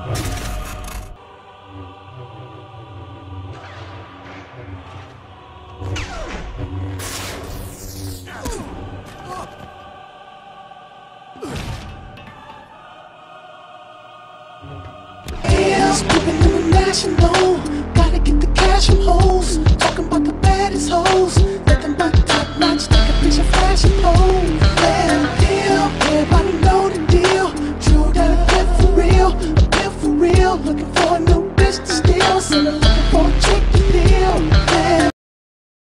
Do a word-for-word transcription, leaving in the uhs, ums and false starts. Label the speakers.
Speaker 1: International, gotta get the cash from hoes. Talking about the baddest hoes, nothing but top notch, take a picture, fashion pose.